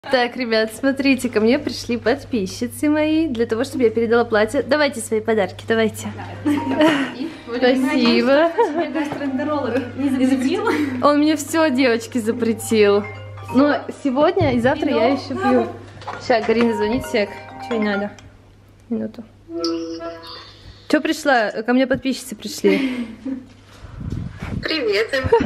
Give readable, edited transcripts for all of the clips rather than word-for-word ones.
Так, ребят, смотрите, ко мне пришли подписчицы мои для того, чтобы я передала платье. Давайте свои подарки, давайте. Спасибо. Он мне все, девочки, запретил. Но сегодня и завтра я еще пью. Сейчас, Карина звонит, сек. Что ей надо? Минуту. Что пришла? Ко мне подписчицы пришли. Привет.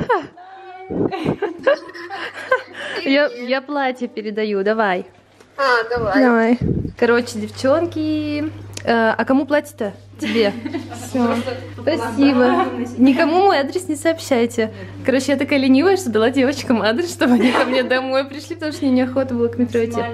Я платье передаю, давай. Давай. Давай. Короче, девчонки. А кому платье-то? Тебе. Все. Спасибо. Никому мой адрес не сообщайте. Короче, я такая ленивая, что дала девочкам адрес, чтобы они ко мне домой пришли, потому что мне неохота было к метро идти.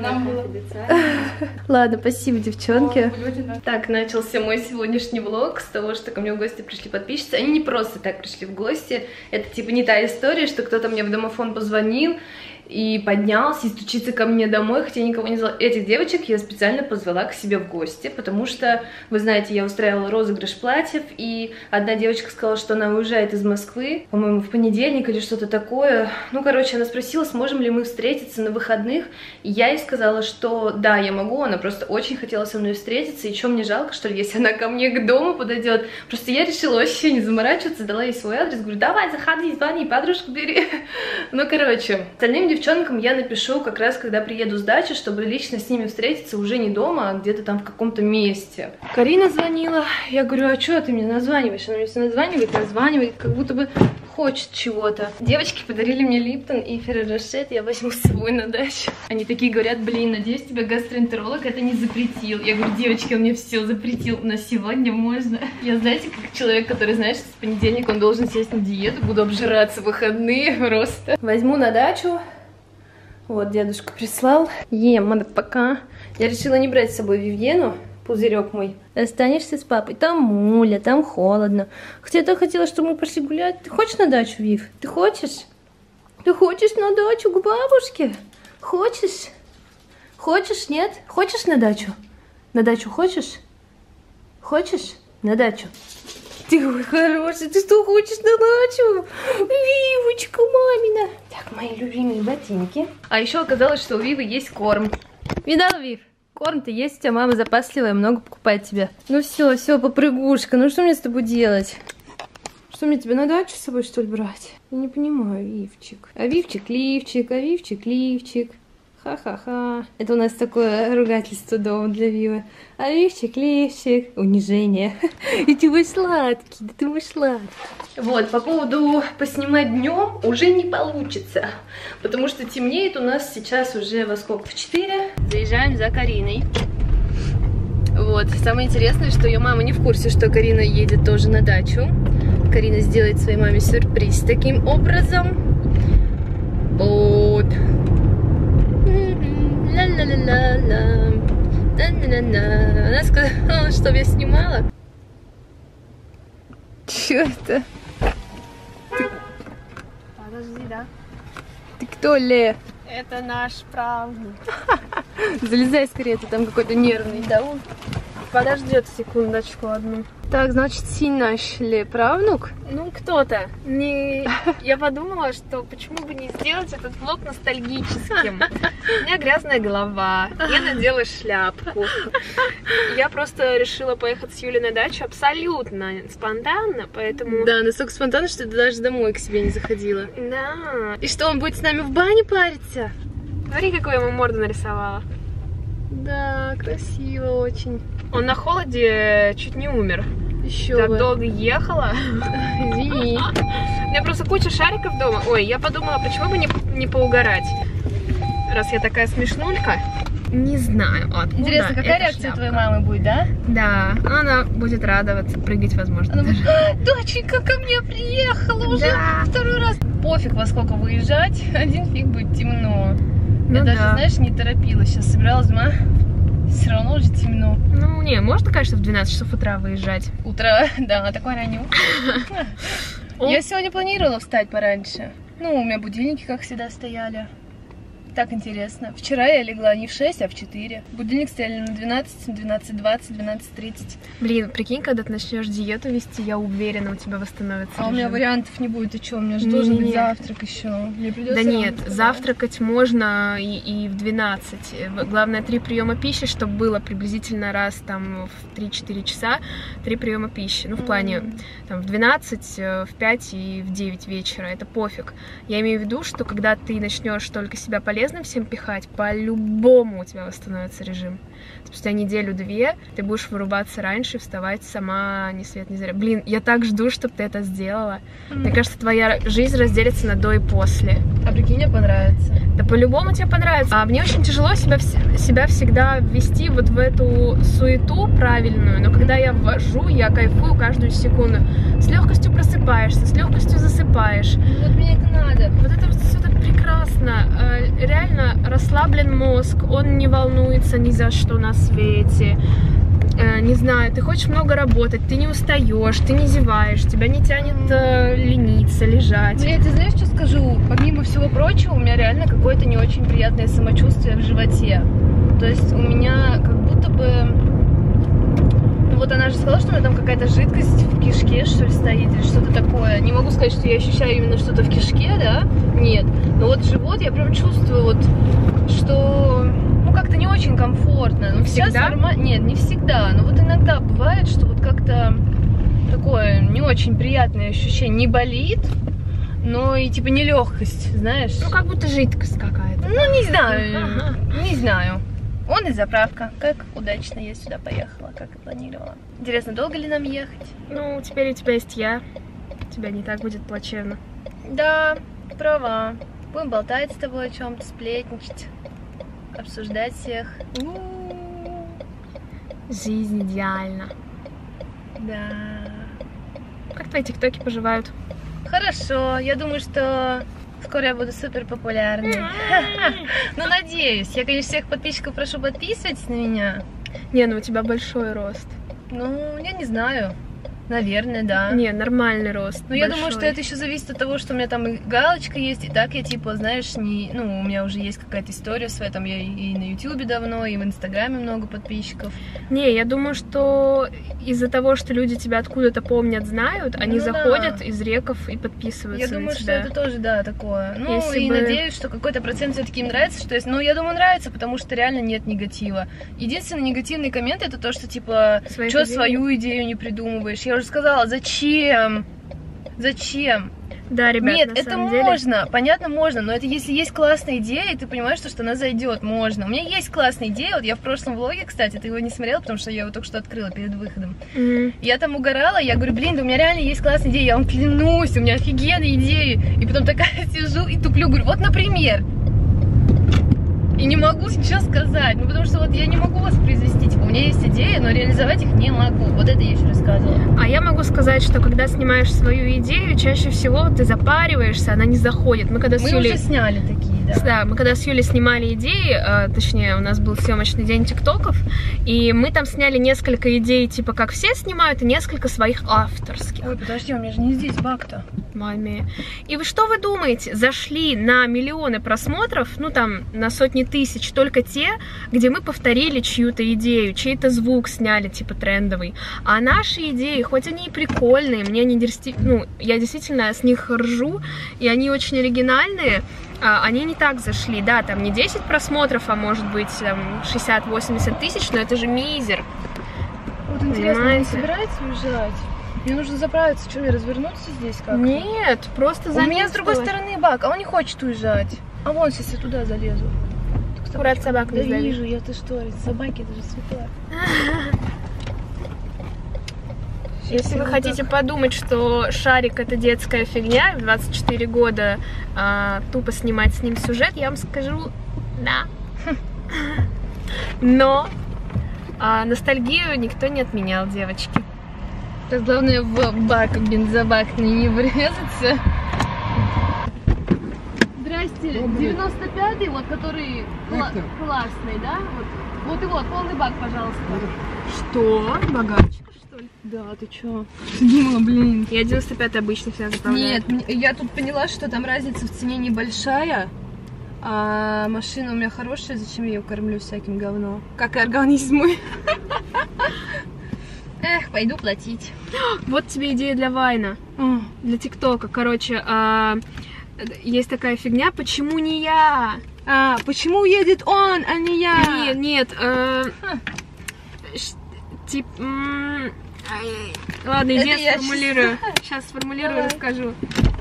Ладно, спасибо, девчонки. Так, начался мой сегодняшний влог с того, что ко мне в гости пришли подписчицы. Они не просто так пришли в гости. Это типа не та история, что кто-то мне в домофон позвонил и поднялся, и стучится ко мне домой, хотя я никого не звала. Этих девочек я специально позвала к себе в гости, потому что, вы знаете, я устраивала розыгрыш платьев, и одна девочка сказала, что она уезжает из Москвы, по-моему, в понедельник или что-то такое. Ну, короче, она спросила, сможем ли мы встретиться на выходных, и я ей сказала, что да, я могу, она просто очень хотела со мной встретиться, и что, мне жалко, что ли, если она ко мне к дому подойдет. Просто я решила вообще не заморачиваться, дала ей свой адрес, говорю, давай, заходи, звони, подружку бери. Ну, короче, остальным девчонкам я напишу как раз, когда приеду с дачи, чтобы лично с ними встретиться уже не дома, а где-то там в каком-то месте. Карина звонила, я говорю, а что ты мне названиваешь? Она мне все названивает, как будто бы хочет чего-то. Девочки подарили мне Липтон и Ферреро Роше, я возьму с собой на дачу. Они такие говорят, блин, надеюсь, тебя гастроэнтеролог это не запретил. Я говорю, девочки, он мне все запретил, но сегодня можно. Я, знаете, как человек, который, знаешь, с понедельника он должен сесть на диету, буду обжираться в выходные просто. Возьму на дачу. Вот, дедушка прислал. Пока. Я решила не брать с собой Вивьену, пузырек мой. Останешься с папой. Там муля, там холодно. Хотя я так хотела, чтобы мы пошли гулять. Ты хочешь на дачу, Вив? Ты хочешь? Ты хочешь на дачу к бабушке? Хочешь? Хочешь, нет? Хочешь на дачу? На дачу хочешь? Хочешь? На дачу. Ты мой хороший, ты что хочешь на дачу? Вивочка мамина. Так, мои любимые ботинки. А еще оказалось, что у Вивы есть корм. Видала, Вив? Корм-то есть, у тебя мама запасливая, много покупает тебе. Ну все, попрыгушка, ну что мне с тобой делать? Что мне тебя на дачу с собой, что ли, брать? Я не понимаю, Вивчик. А Вивчик лифчик, а Вивчик лифчик. Ха-ха-ха. Это у нас такое ругательство дома для Вивы. А лифчик, лифчик. Унижение. И ты мой сладкий, да ты мой сладкий. Вот, по поводу поснимать днем уже не получится. Потому что темнеет у нас сейчас уже во сколько? В 4. Заезжаем за Кариной. Вот, самое интересное, что ее мама не в курсе, что Карина едет тоже на дачу. Карина сделает своей маме сюрприз таким образом. Вот. Ла-ла-ла-ла-ла. Да-на-на-на. Она сказала, чтобы я снимала. Чё это? Подожди, да? Ты кто, Ле? Это наш правнук. Залезай скорее, ты там какой-то нервный. Да он подождет секундочку одну. Так, значит, наш Ле правнук? Ну, кто-то. Не... Я подумала, что почему бы не сделать этот влог ностальгическим. У меня грязная голова, я надела шляпку. Я просто решила поехать с Юлей на дачу абсолютно спонтанно, поэтому... Да, настолько спонтанно, что ты даже домой к себе не заходила. Да. И что, он будет с нами в бане париться? Смотри, какую я ему морду нарисовала. Да, красиво очень. Он на холоде чуть не умер. Еще так бы. долго ехала. Извини. У меня просто куча шариков дома. Ой, я подумала, почему бы не поугарать, раз я такая смешнулька. Не знаю. Интересно, какая реакция твоей мамы будет, да? Да, она будет радоваться, прыгать, возможно. Она будет, доченька ко мне приехала уже второй раз. Пофиг, во сколько выезжать, один фиг будет темно. Я даже, знаешь, не торопилась. Сейчас собиралась дома. Все равно уже темно. Ну, не, можно, конечно, в 12 часов утра выезжать. Утро, да, такой раннюк. Я сегодня планировала встать пораньше. Ну, у меня будильники, как всегда, стояли. Так интересно. Вчера я легла не в 6, а в 4. Будильник стояли на 12, 12:20, 12:30. Блин, прикинь, когда ты начнешь диету вести, я уверена, у тебя восстановится А у меня режим. вариантов не будет. Ты что, у меня же должен быть завтрак еще. Мне придется. Да нет, завтракать можно и в 12. Главное, 3 приема пищи, чтобы было приблизительно раз там в 3-4 часа 3 приема пищи. Ну, в плане там в 12, в 5 и в 9 вечера. Это пофиг. Я имею в виду, что когда ты начнешь только себя полезным всем пихать, по-любому у тебя восстановится режим. Спустя неделю-две ты будешь вырубаться раньше, вставать сама ни свет ни заря. Блин, я так жду, чтобы ты это сделала. Мне кажется, твоя жизнь разделится на до и после. А прикинь, мне понравится. Да по-любому тебе понравится. А мне очень тяжело себя всегда ввести вот в эту суету правильную, но когда я ввожу, я кайфую каждую секунду. С легкостью просыпаешься, с легкостью засыпаешь. Вот мне это надо. Вот это вот все так прекрасно. Реально расслаблен мозг, он не волнуется ни за что на свете. Не знаю, ты хочешь много работать, ты не устаешь, ты не зеваешь, тебя не тянет лениться, лежать. Я тебе знаешь, что скажу? Помимо всего прочего, у меня реально какое-то не очень приятное самочувствие в животе. То есть у меня как будто бы... Ну вот она же сказала, что у меня там какая-то жидкость в кишке, что ли, стоит, или что-то такое. Не могу сказать, что я ощущаю именно что-то в кишке, да? Нет. Но вот живот я прям чувствую, вот, что... Ну, как-то не очень комфортно. Ну, сейчас нормально. Нет, не всегда. Но вот иногда бывает, что вот как-то такое не очень приятное ощущение. Не болит, но и типа нелегкость, знаешь. Ну, как будто жидкость какая-то. Ну, не знаю. Не знаю. Вон и заправка. Как удачно я сюда поехала, как и планировала. Интересно, долго ли нам ехать? Ну, теперь у тебя есть я. У тебя не так будет плачевно. Да, права. Будем болтать с тобой о чем-то, сплетничать. Обсуждать всех. Жизнь идеальна. Да. Как твои тиктоки поживают? Хорошо. Я думаю, что скоро я буду супер популярной. Ну, надеюсь. Я, конечно, всех подписчиков прошу, подписывайтесь на меня. Не, ну у тебя большой рост. Ну, я не знаю. Наверное, да. Не, нормальный рост. Ну, я думаю, что это еще зависит от того, что у меня там и галочка есть, и так я, типа, знаешь, не... Ну, у меня уже есть какая-то история своя, там я и на Ютубе давно, и в Инстаграме много подписчиков. Не, я думаю, что из-за того, что люди тебя откуда-то помнят, знают, они заходят из реков и подписываются. Я думаю, на тебя. что это тоже, да, такое. Ну, Если и бы... надеюсь, что какой-то процент все-таки им нравится, что есть... Ну, я думаю, нравится, потому что реально нет негатива. Единственный негативный коммент — это то, что, типа, что свою идею не придумываешь. Я уже сказала, зачем? Зачем? Да, ребят, нет, на это самом деле... можно, понятно, можно, но это если есть классная идея, и ты понимаешь, что она зайдет, можно. У меня есть классная идея, вот я в прошлом влоге, кстати, ты его не смотрела, потому что я его только что открыла перед выходом. Я там угорала, я говорю, блин, да у меня реально есть классная идея, я вам клянусь, у меня офигенные идеи. И потом такая сижу и туплю, говорю, вот, например. И не могу ничего сказать, ну потому что вот я не могу воспроизвести, типа, у меня есть идеи, но реализовать их не могу. Вот это я еще рассказывала. А я могу сказать, что когда снимаешь свою идею, чаще всего ты запариваешься, она не заходит. Мы уже сняли такие, да. Да, мы когда с Юлей снимали идеи, точнее, у нас был съемочный день тиктоков, и мы там сняли несколько идей, типа, как все снимают, и несколько своих авторских. Ой, подожди, у меня же не здесь баг-то. Маме. И что вы думаете? Зашли на миллионы просмотров, ну там на сотни тысяч, только те, где мы повторили чью-то идею, чей-то звук сняли, типа трендовый. А наши идеи, хоть они и прикольные, мне они ну, я действительно с них ржу, и они очень оригинальные, они не так зашли, да, там не 10 просмотров, а может быть 60-80 тысяч, но это же мизер. Вот интересно, не собирается уезжать? Мне нужно заправиться, что, мне развернуться здесь как-то? Нет, просто за У меня с другой стороны баг, а он не хочет уезжать. А вон, сейчас я туда залезу. Аккурат, собак не сдави. вижу, я-то что, собаки, это же светло. Если вы хотите подумать, что шарик это детская фигня, в 24 года тупо снимать с ним сюжет, я вам скажу, да. Но ностальгию никто не отменял, девочки. Так, главное в бак, бензобак не врезаться. Здрасте, 95-й, вот который классный, да? Вот и вот, полный бак, пожалуйста. Что? Богачка, что ли? Да, ты чё? Думала, блин. Я 95-й обычно всегда заправляю. Нет, я тут поняла, что там разница в цене небольшая. А машина у меня хорошая, зачем я ее кормлю всяким говном? Как и организм мой. Эх, пойду платить. Вот тебе идея для Вайна, для ТикТока. Короче, есть такая фигня, почему не я? Почему едет он, а не я? Нет. Ладно, иди, я сформулирую. Сейчас сформулирую, расскажу.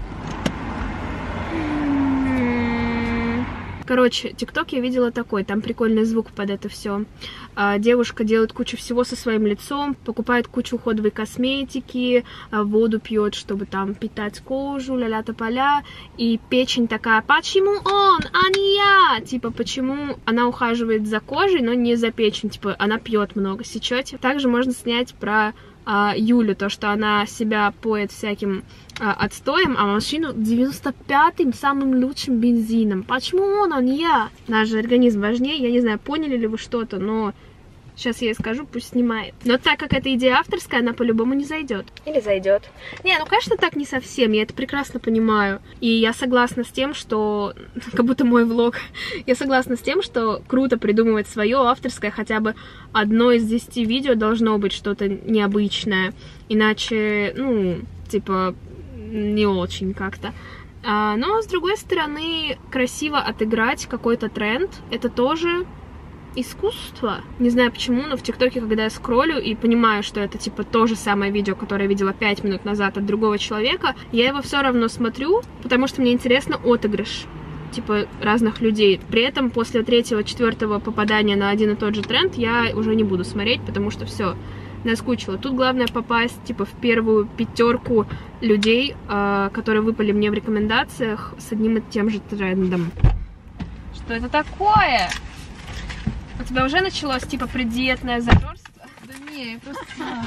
Короче, ТикТок я видела такой, там прикольный звук под это все. Девушка делает кучу всего со своим лицом, покупает кучу уходовой косметики, воду пьет, чтобы там питать кожу, ля-ля-тополя. И печень такая, почему он, а не я? Типа, почему она ухаживает за кожей, но не за печень? Типа, она пьет много, сечете? Также можно снять про Юлю, то, что она себя поет всяким отстоем, а машину 95-м самым лучшим бензином. Почему он, а не я? Наш же организм важнее. Я не знаю, поняли ли вы что-то, но сейчас я ей скажу, пусть снимает. Но так как эта идея авторская, она по-любому не зайдет. Или зайдет. Не, ну конечно так не совсем, я это прекрасно понимаю. И я согласна с тем, что... Как будто мой влог. Я согласна с тем, что круто придумывать свое авторское, хотя бы одно из 10 видео должно быть что-то необычное. Иначе, ну, типа... не очень как-то. Но, с другой стороны, красиво отыграть какой-то тренд, это тоже искусство. Не знаю почему, но в ТикТоке, когда я скроллю и понимаю, что это типа то же самое видео, которое я видела 5 минут назад от другого человека, я его все равно смотрю, потому что мне интересно отыгрыш типа разных людей. При этом после 3-4 попадания на один и тот же тренд я уже не буду смотреть, потому что все наскучило. Тут главное попасть типа в первую 5 людей, которые выпали мне в рекомендациях с одним и тем же трендом. Что это такое? У тебя уже началось типа преддиетное зажорство? Да не, я просто...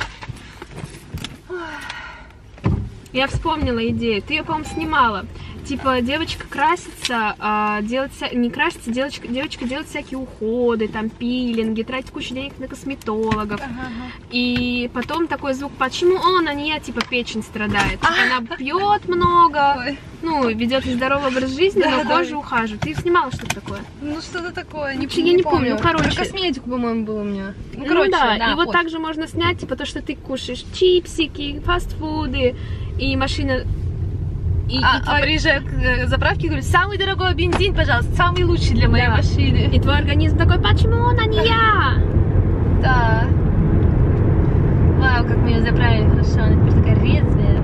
Я вспомнила идею. Ты ее, по-моему, снимала. Типа, девочка красится, не красится, девочка делает всякие уходы, там, пилинги, тратит кучу денег на косметологов. И потом такой звук, почему он, а не я, типа, печень страдает. Она пьет много, ну, ведет нездоровый образ жизни, но кожа ухаживает. Ты снимала что-то такое? Ну, что-то такое, я не помню. Ну, короче. Про косметику, по-моему, было у меня. Ну, короче, да. И вот также можно снять, типа, то, что ты кушаешь чипсики, фастфуды, и машина... приезжаю к заправке и говорю, самый дорогой бензин, пожалуйста, самый лучший для моей машины. И твой организм такой, почему он, а не я? Да. Вау, как мы ее заправили хорошо, она теперь такая резвая.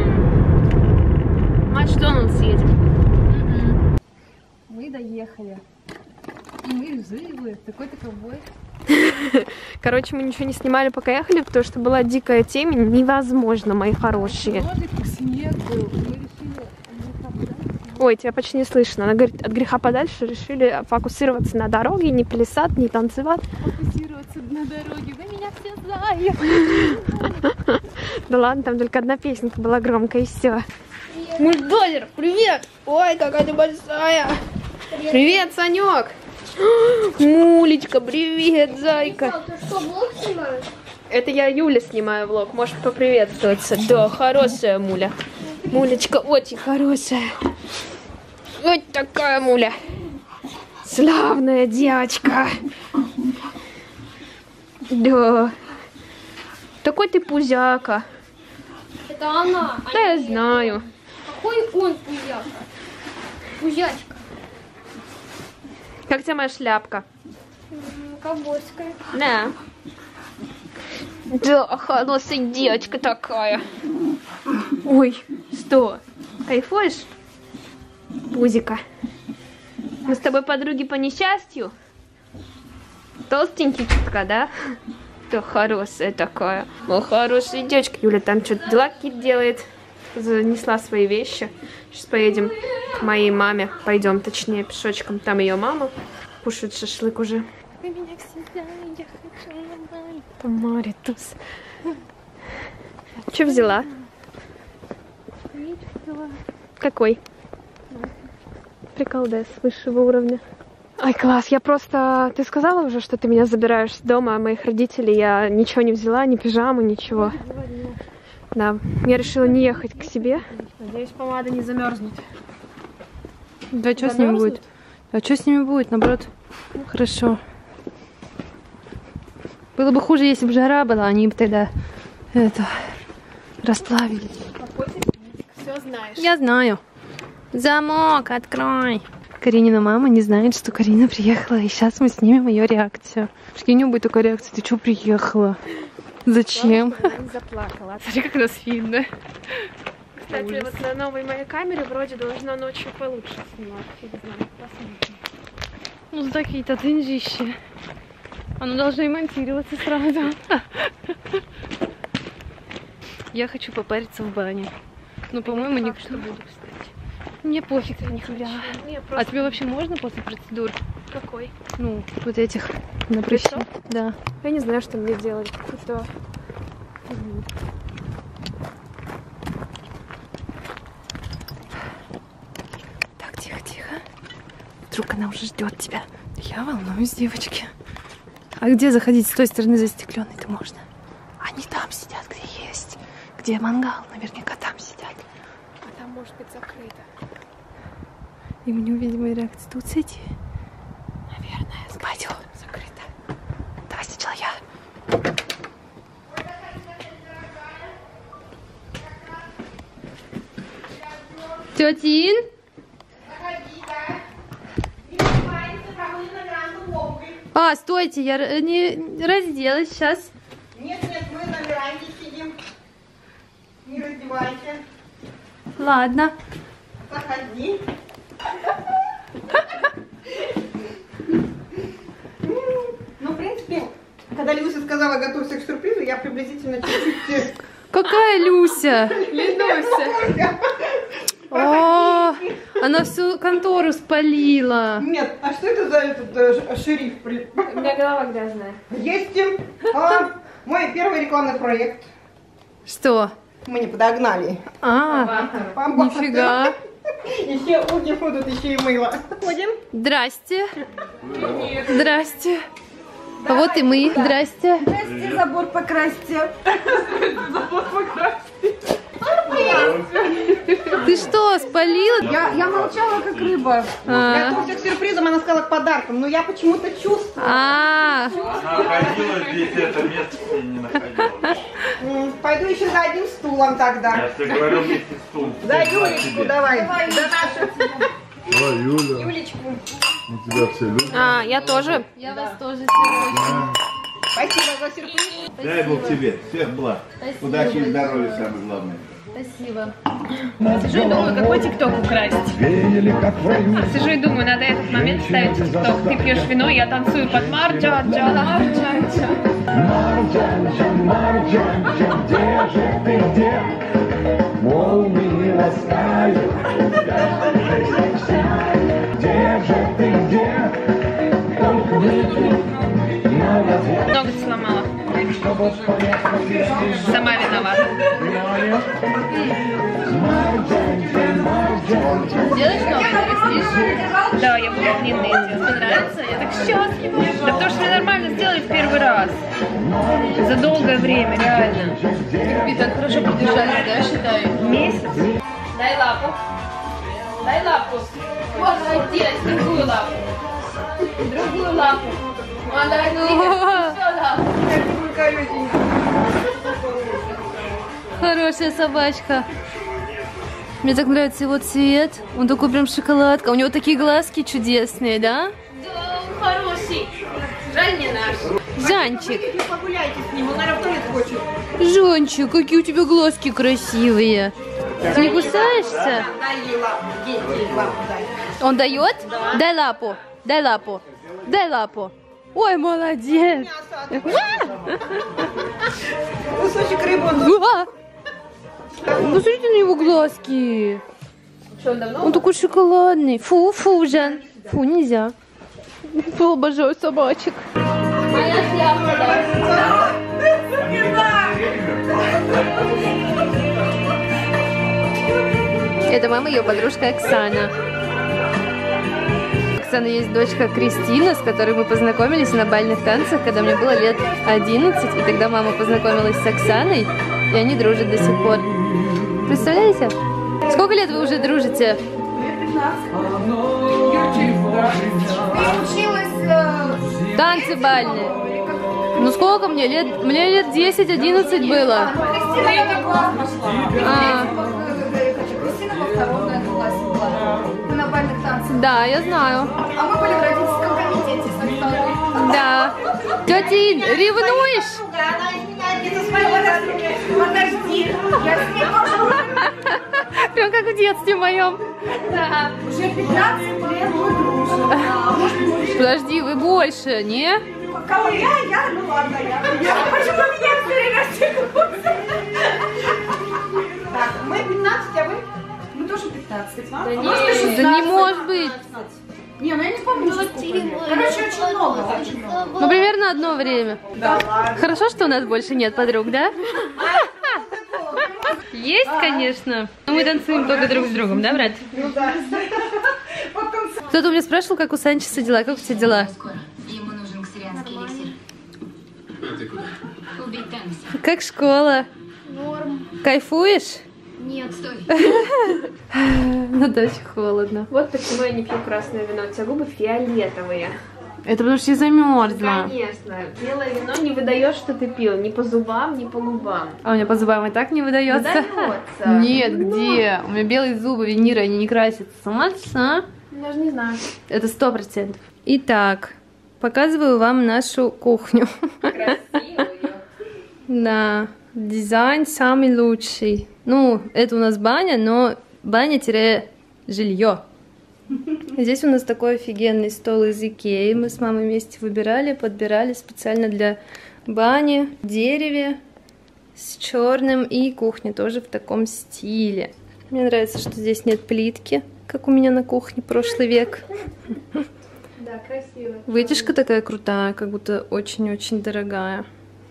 Макдональдс едем. Мы доехали. И мы живы. Такой-то ковбой. Короче, мы ничего не снимали, пока ехали, потому что была дикая темень. Невозможно, мои хорошие. Ой, тебя почти не слышно. Она говорит, от греха подальше решили фокусироваться на дороге, не плясать, не танцевать. Фокусироваться на дороге, вы меня все знаете. Да ладно, там только одна песенка была громкая и все. Мульдозер, привет! Ой, какая ты большая! Привет, Санек! Мулечка, привет, зайка! Ты что, влог снимаешь? Это я Юля снимаю влог, можешь поприветствоваться. Да, хорошая муля. Мулечка очень хорошая. Вот такая муля. Славная девочка. Да. Такой ты пузяка. Это она. Да, я знаю. Какой он пузяка? Пузячка. Как тебе моя шляпка? Ковбойская. Да. Да, хорошая девочка такая. Ой, что? Кайфуешь? Пузика. Мы с тобой подруги по несчастью? Толстенький чутка, да? Да, хорошая такая. О, хорошая девочка. Юля там что-то дела какие-то делает. Занесла свои вещи. Сейчас поедем к моей маме. Пойдем, точнее, пешочком. Там ее мама. Кушает шашлык уже. Вы меня всегда, я хочу на Бали. По морю туз. Что взяла? Какой? Приколдес высшего уровня. Ай, класс, я просто... Ты сказала уже, что ты меня забираешь с дома, моих родителей? Я ничего не взяла, ни пижаму, ничего. Да, я решила не ехать к себе. Надеюсь, помада не замерзнет. Да, что с ним будет? А что с ними будет? Наоборот, хорошо. Было бы хуже, если бы жара была, они бы тогда расплавились. Все знаешь. Я знаю. Замок, открой. Каринина мама не знает, что Карина приехала, и сейчас мы снимем ее реакцию. Прикинь, у нее будет такая реакция: ты что приехала? Зачем? Она не заплакала. Смотри, как нас видно. Кстати, вот на новой моей камере вроде должно ночью получше снимать. Фиг знает, посмотрим. Ну, такие-то деньжища. Оно должно и монтироваться сразу. Я хочу попариться в бане. Ну, по-моему, никто... Что буду, кстати. Мне пофиг на тебя. Не, А просто... тебе вообще можно после процедур? Какой? Ну, вот этих на прыщи. Да. Я не знаю, что мне делать. Какую-то... Так, тихо-тихо. Вдруг она уже ждет тебя. Я волнуюсь, девочки. А где заходить? С той стороны застекленной-то можно. Они там сидят, где есть. Где мангал, наверняка там сидят. А там может быть закрыто. И мы не увидим ее реакции. Тут сиди. Наверное. Пойдем. Закрыто. Давай сначала я. Тетин? А, стойте, я не разделась сейчас. Нет, мы на веранде сидим. Не раздевайся. Ладно. Заходи. Ну, в принципе, когда Люся сказала готовься к сюрпризу, я приблизительно чуть-чуть... Какая Люся? Люся. О, она всю контору спалила. Нет, а что это за этот шериф? У меня голова грязная. Есть мой первый рекламный проект. Что? Мы не подогнали. А, нифига. Еще уги будут, еще и мыло. Ходим. Здрасте. Здрасте. А вот и мы. Здрасте. Здрасте, забор покрасьте. Забор покрасьте. Ты что, спалила? Я молчала, как рыба. Готовься к сюрпризам, она сказала к подаркам, но я почему-то чувствую. Она ходила здесь, это место и не находила. Пойду еще за одним стулом тогда. Я тебе говорю, вместе стул. За Юлечку давай. За нашу. Ой, Юля, Юлечку. мы тебя все любим. А, я тоже. Я вас тоже сегодня. Спасибо за сюрприз. Дай Бог тебе, всех благ. Удачи и здоровья, самое главное. Спасибо. Сижу и думаю, какой тикток украсть. Сижу и думаю, надо этот момент ставить в тикток. Ты пьешь вино, я танцую под Марджа-джа, Марджа-джа. Марджанджа, Марджанджа, где же ты, где? Молнии ласкают, где же ты, где? Только выйди на развод. Ноготь сломала. Чтобы понять, Сама виновата. Марджанджа, Марджанджа. Делаешь новый, простишь? Да, я буду длинные делать. Тебе нравится? Я так счастлива. Да потому что мне нормально сделали в первый раз. За долгое время, реально. Ты так хорошо поддержались, да, считай? Месяц. Дай лапу. Дай лапу. Молодец, другую лапу. Другую лапу. Молодец. Хорошая собачка. Мне так нравится его цвет. Он такой прям шоколадка. У него такие глазки чудесные, да? Да, хороший. Жаль, не наш. Жанчик. Погуляйте с ним, он, наверное, в туалет хочет. Жанчик, какие у тебя глазки красивые. Ты не кусаешься? Дай ей лапу, ей лапу дай. Он дает? Да. Дай лапу. Дай лапу. Дай лапу. Ой, молодец. Кусочек рыбы он... А! Посмотрите на его глазки. Что, давно? Он такой шоколадный. Фу, фу, Жан. Фу, нельзя. Фу, обожаю собачек. Моя шляпа, да. Это мама, ее подружка Оксана. У Оксаны есть дочка Кристина, с которой мы познакомились на бальных танцах, когда мне было лет 11. И тогда мама познакомилась с Оксаной, и они дружат до сих пор. Представляете? Сколько лет вы уже дружите? 15. Училась... Танцы бальные. Ну сколько мне лет? Мне лет 10-11 было. Кристина, я класс пошла. Кристина во втором, наверное, классе была. Мы на бальных танцах. Да, я знаю. А мы были в родительском комитете со второй. Да. Тетя Ин, ревнуешь? Она меня где-то смотрела. Подожди, я с ней тоже. Прям как в детстве моем. Да. Уже 15 лет мы дружим. А может больше. Подожди, вы больше, не? Кого я? Ну ладно, я. Почему меня все время стекутся? Так, мы 15, а вы? Мы тоже 15. Да не может быть. Не, ну я не помню, сколько. Короче, очень много, очень много. Ну, примерно одно время. Да ладно. Хорошо, что у нас больше нет подруг, да? Есть, конечно. Но мы танцуем только друг с другом, да, брат? Ну да. Кто-то у меня спрашивал, как у Санчеса дела, как у тебя дела? Ему нужен ксарианский эликсир. Убить Тануса. Как школа? Норм. Кайфуешь? Нет, стой. Ну да, очень холодно. Вот почему я не пью красное вино. У тебя губы фиолетовые. Это потому что я замерзла. Конечно. Белое вино не выдает, что ты пил. Ни по зубам, ни по губам. А у меня по зубам и так не выдается. Выдается. Нет, где? У меня белые зубы, виниры, они не красятся. Самца. Даже не знаю. Это 100%. Итак, показываю вам нашу кухню. Красивую. Да, дизайн самый лучший. Ну, это у нас баня, но баня-жилье. Здесь у нас такой офигенный стол из Икеи. Мы с мамой вместе выбирали, подбирали специально для бани. В дереве с черным, и кухня тоже в таком стиле. Мне нравится, что здесь нет плитки, как у меня на кухне прошлый век. Да, красиво. Вытяжка такая крутая, как будто очень-очень дорогая.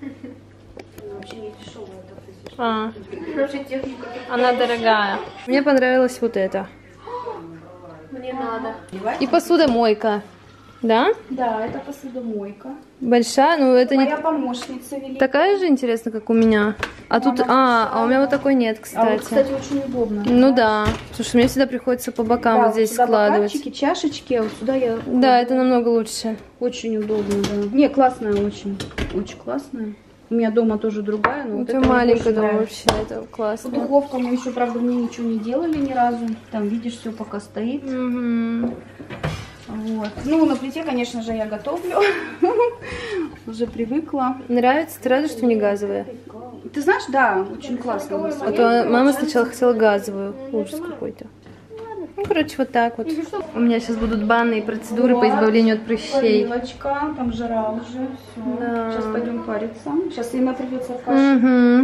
А, она дорогая. Мне понравилось вот это. Мне надо. И посудомойка. Да? Да, это посудомойка. Большая, ну это не Моя помощница великая. такая же интересно, как у меня. А тут, а у меня вот такой нет, кстати. А вот, кстати, очень удобно. Ну да, потому что мне всегда приходится по бокам Да, вот здесь сюда складывать. бокальчики, чашечки, а вот сюда я... Да, это намного лучше. Очень удобно, да. Не, классная очень. Очень классная. У меня дома тоже другая, но вот Это это мне маленькая больше дома нравится. вообще, это классно. Духовка мы еще, правда, мне ничего не делали ни разу. Там, видишь, все пока стоит. Мгм. Вот. Ну, на плите, конечно же, я готовлю. Уже привыкла. Нравится? Ты рада, что не газовая? Ты знаешь, да, очень классно. А то мама сначала хотела газовую. Ужас какой-то. Ну, короче, вот так вот. У меня сейчас будут банные процедуры по избавлению от прыщей. Парилочка, там жара уже. Все. Да. Сейчас пойдем париться. Сейчас Има придется в кашу. Угу.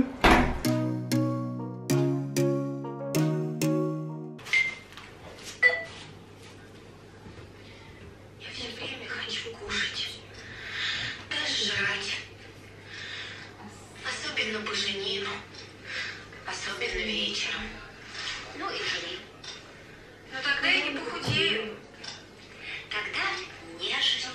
Я все время хочу кушать. Даже жрать. Особенно буженину. Особенно вечером. Ну и жри. Но тогда я не похудею. Тогда не жри.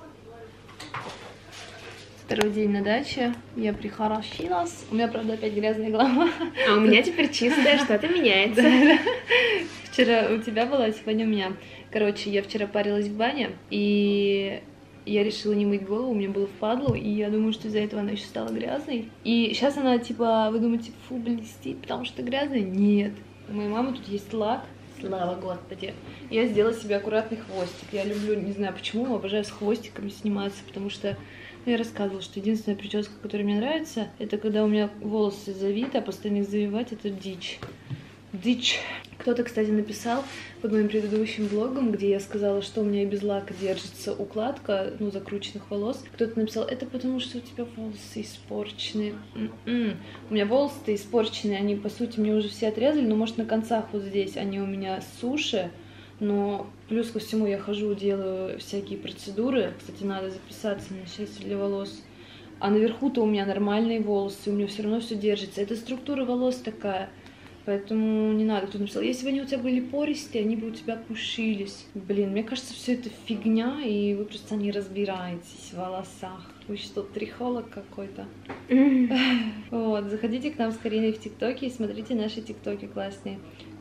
Второй день на даче. Я прихорошилась. У меня, правда, опять грязная голова. А у меня теперь чистая, что-то меняется. Вчера у тебя была, сегодня у меня. Короче, я вчера парилась в бане, и я решила не мыть голову, у меня было впадло, и я думаю, что из-за этого она еще стала грязной. И сейчас она, типа, вы думаете, фу, блестит, потому что грязная? Нет. У моей мамы тут есть лак, слава господи. Я сделала себе аккуратный хвостик. Я люблю, не знаю почему, обожаю с хвостиками сниматься, потому что я рассказывала, что единственная прическа, которая мне нравится, это когда у меня волосы завиты, а постоянно их завивать — это дичь. Дичь. Кто-то, кстати, написал под моим предыдущим влогом, где я сказала, что у меня и без лака держится укладка, ну, закрученных волос. Кто-то написал, это потому что у тебя волосы испорчены. У меня волосы-то испорченные, они, по сути, мне уже все отрезали, но, может, на концах вот здесь они у меня суши. Но плюс ко всему я хожу, делаю всякие процедуры. Кстати, надо записаться на счастье для волос. А наверху-то у меня нормальные волосы, у меня все равно все держится. Это структура волос такая. Поэтому не надо. Кто-то написал, если бы они у тебя были пористые, они бы у тебя пушились. Блин, мне кажется, все это фигня, и вы просто не разбираетесь в волосах. Вы что, трихолог какой-то? Вот, заходите к нам скорее в ТикТоке и смотрите наши ТикТоки классные.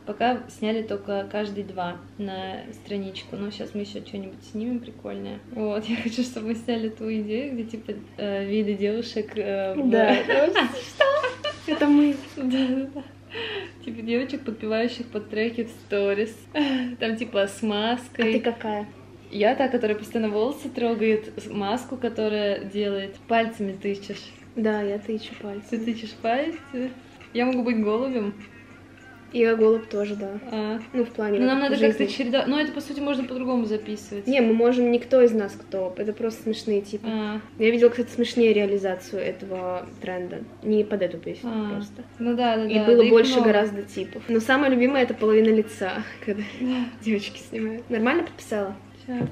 Пока сняли только каждый 2 на страничку. Но сейчас мы еще что-нибудь снимем прикольное. Вот, я хочу, чтобы мы сняли ту идею, где типа виды девушек. Да. Что? Это мы. Да. Типа девочек, подпевающих под треки в сторис. Там типа с маской. А ты какая? Я та, которая постоянно волосы трогает, маску, которая делает. Пальцами тычешь. Да, я тычу пальцем. Ты тычешь пальцы. Я могу быть голубем. И голубь тоже, да. Ну, в плане. Но нам надо жизни. как-то чередовать. Но это, по сути, можно по-другому записывать. Не, мы можем никто из нас кто. Это просто смешные типы. Я видела, кстати, смешнее реализацию этого тренда. Не под эту песню просто. Ну да. И было больше гораздо типов. Но самое любимое — это половина лица, когда девочки снимают. Нормально подписала? Сейчас.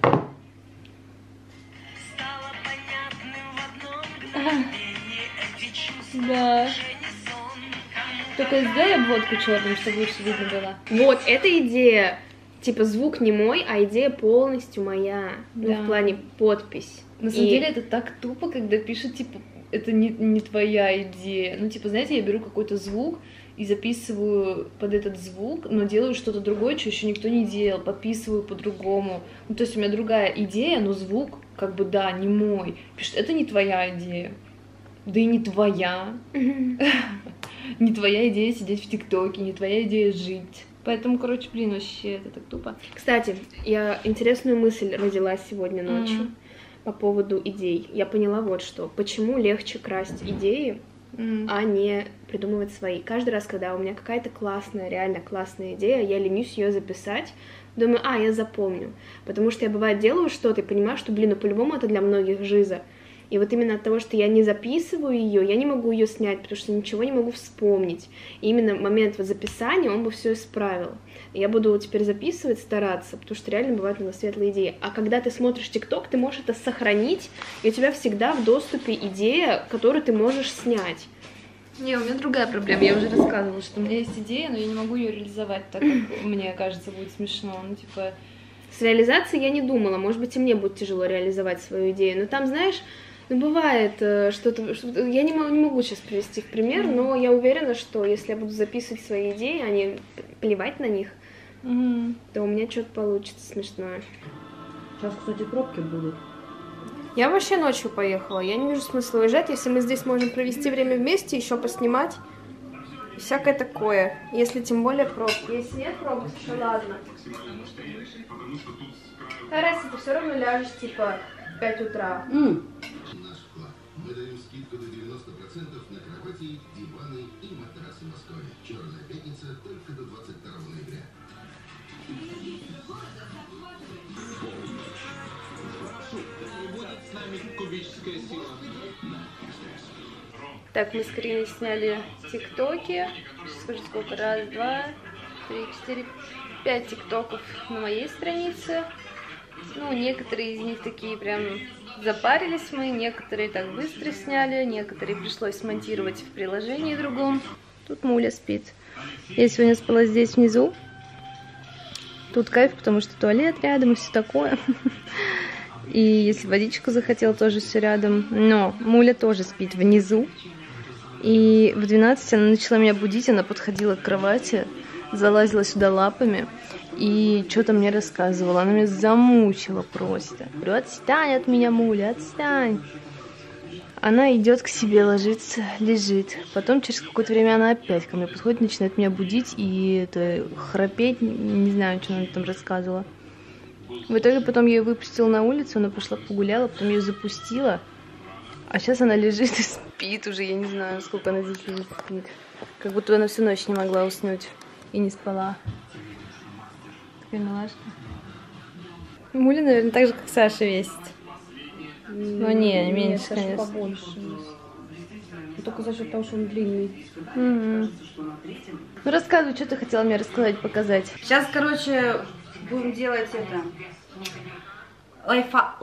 Да. Только сделай обводку черным, чтобы лучше видно было. Вот, эта идея, типа, звук не мой, а идея полностью моя. Да. Ну, в плане подпись. На самом деле это так тупо, когда пишут, типа, это не твоя идея. Ну, типа, знаете, я беру какой-то звук и записываю под этот звук, но делаю что-то другое, что еще никто не делал, подписываю по-другому. Ну, то есть у меня другая идея, но звук, как бы, да, не мой. Пишут, это не твоя идея. Да и не твоя. Не твоя идея сидеть в ТикТоке, не твоя идея жить. Поэтому, короче, блин, вообще это так тупо. Кстати, я интересную мысль родила сегодня ночью по поводу идей. Я поняла вот что. Почему легче красть идеи, а не придумывать свои. Каждый раз, когда у меня какая-то классная, реально классная идея, я ленюсь ее записать, думаю, я запомню. Потому что я, бывает, делаю что-то и понимаю, что, блин, ну по-любому это для многих жиза. И вот именно от того, что я не записываю ее, я не могу ее снять, потому что ничего не могу вспомнить. И именно момент вот записания, он бы все исправил. И я буду теперь записывать, стараться, потому что реально бывают у нас светлые идеи. А когда ты смотришь ТикТок, ты можешь это сохранить, и у тебя всегда в доступе идея, которую ты можешь снять. Не, у меня другая проблема. Я уже рассказывала, что у меня есть идея, но я не могу ее реализовать так, как мне кажется, будет смешно. Ну, типа... С реализацией я не думала. Может быть, и мне будет тяжело реализовать свою идею. Но там, знаешь, ну, бывает что-то... Я не могу сейчас привести в пример, но я уверена, что если я буду записывать свои идеи, а не плевать на них, то у меня что-то получится смешное. Сейчас, кстати, пробки будут. Я вообще ночью поехала. Я не вижу смысла уезжать, если мы здесь можем провести время вместе, еще поснимать. Всякое такое. Если тем более пробки. Если нет пробок, то ладно. Тарас, ты все равно ляжешь, типа, в 5 утра. Мы даем скидку до 90% на кровати, диваны и матрасы в Москве. Черная пятница только до 22 ноября. Так, мы с Кариной сняли тиктоки. Сейчас скажу, сколько? 1, 2, 3, 4, 5 тиктоков на моей странице. Ну, некоторые из них такие прям запарились мы, некоторые так быстро сняли, некоторые пришлось смонтировать в приложении другом. Тут Муля спит. Я сегодня спала здесь внизу. Тут кайф, потому что туалет рядом и все такое. И если водичку захотел, тоже все рядом. Но Муля тоже спит внизу. И в 12 она начала меня будить, она подходила к кровати, залазила сюда лапами и что-то мне рассказывала. Она меня замучила просто. Говорю, отстань от меня, Муля, отстань. Она идет к себе, ложится, лежит. Потом через какое-то время она опять ко мне подходит, начинает меня будить и храпеть, не знаю, что она там рассказывала. В итоге потом я ее выпустила на улицу, она пошла погуляла, потом ее запустила. А сейчас она лежит и спит уже, я не знаю, сколько она здесь лежит, спит. Как будто она всю ночь не могла уснуть и не спала. Такая милашка. Муля, наверное, так же, как Саша весит. Но не, меньше, конечно. Побольше. Только за счет того, что он длинный. Ну рассказывай, что ты хотела мне рассказать, показать. Сейчас, короче, будем делать это. Лайфхак.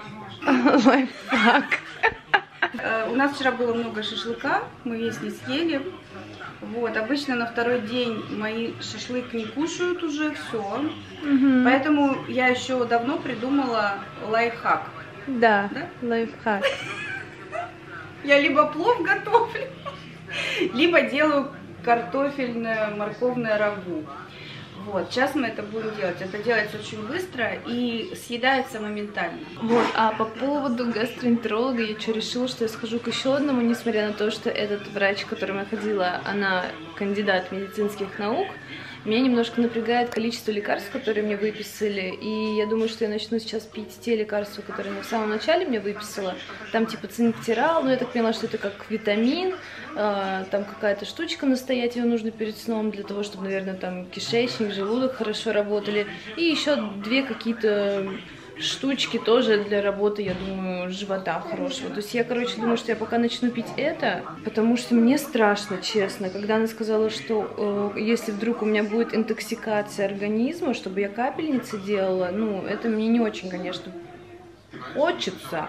У нас вчера было много шашлыка, мы весь не съели. Вот, обычно на второй день мои шашлык не кушают уже, все. Поэтому я еще давно придумала лайфхак. Да, лайфхак. Я либо плов готовлю, либо делаю картофельное морковное рагу. Вот, сейчас мы это будем делать. Это делается очень быстро и съедается моментально. Вот, а по поводу гастроэнтеролога я что, решила, что я схожу к еще одному, несмотря на то, что этот врач, к которому я ходила, она кандидат медицинских наук. Меня немножко напрягает количество лекарств, которые мне выписали, и я думаю, что я начну сейчас пить те лекарства, которые она в самом начале мне выписала. Там типа цинктирал, но я так поняла, что это как витамин, там какая-то штучка настоять, ее нужно перед сном для того, чтобы, наверное, там кишечник, желудок хорошо работали, и еще 2 какие-то штучки тоже для работы, я думаю, живота хорошего. То есть я, короче, думаю, что я пока начну пить это, потому что мне страшно, честно. Когда она сказала, что если вдруг у меня будет интоксикация организма, чтобы я капельницы делала, ну, это мне не очень, конечно, хочется.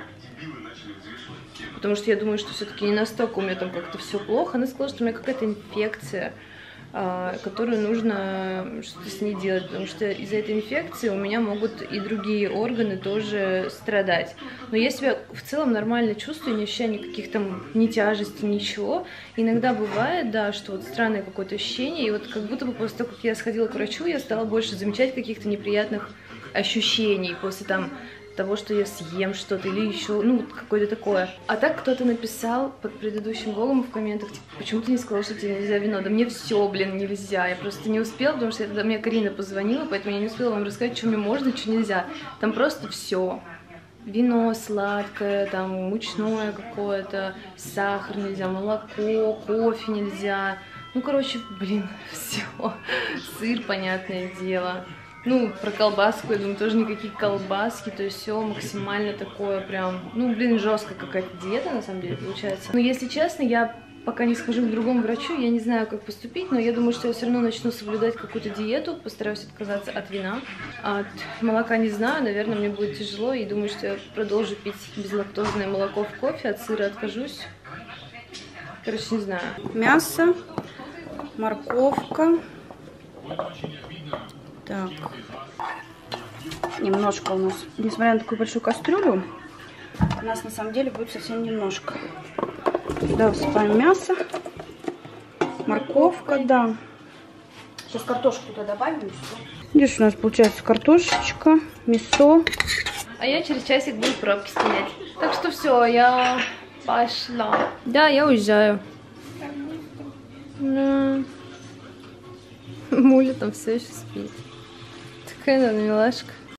Потому что я думаю, что все-таки не настолько у меня там как-то все плохо. Она сказала, что у меня какая-то инфекция, которую нужно что-то с ней делать, потому что из-за этой инфекции у меня могут и другие органы тоже страдать. Но я себя в целом нормально чувствую, не ощущаю никаких там ни тяжести, ничего. Иногда бывает, да, что вот странное какое-то ощущение, и вот как будто бы после того, как я сходила к врачу, я стала больше замечать каких-то неприятных ощущений после там того, что я съем что-то или еще, ну, какое-то такое. А так кто-то написал под предыдущим влогом в комментах, типа, почему ты не сказала, что тебе нельзя вино? Да мне все, блин, нельзя. Я просто не успела, потому что тогда мне Карина позвонила, поэтому я не успела вам рассказать, что мне можно, что нельзя. Там просто все. Вино сладкое, там мучное какое-то, сахар нельзя, молоко, кофе нельзя. Ну, короче, блин, все. Сыр, понятное дело. Ну, про колбаску, я думаю, тоже никакие колбаски, то есть все максимально такое прям, ну, блин, жесткая какая-то диета, на самом деле, получается. Но, если честно, я пока не схожу к другому врачу, я не знаю, как поступить, но я думаю, что я все равно начну соблюдать какую-то диету, постараюсь отказаться от вина, от молока не знаю, наверное, мне будет тяжело, и думаю, что я продолжу пить безлактозное молоко в кофе, от сыра откажусь. Короче, не знаю. Мясо, морковка. Так, немножко у нас, несмотря на такую большую кастрюлю, у нас на самом деле будет совсем немножко. Сюда высыпаем мясо, морковка, да. Сейчас картошку туда добавим и все. Здесь у нас получается картошечка, мясо. А я через часик буду пробки стоять. Так что все, я пошла. Да, я уезжаю. Муля там все еще спит. Такая она милашка.